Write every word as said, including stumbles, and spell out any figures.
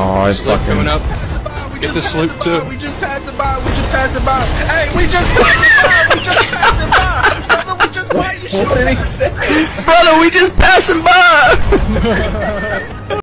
Oh, it's Sloop fucking. coming up. Get the sloop too. We just passed it by. We just passed it by. Hey, we just passed it by. We just passed it by. Brother, we just why you shooting? What did he say? Brother, we just passing by!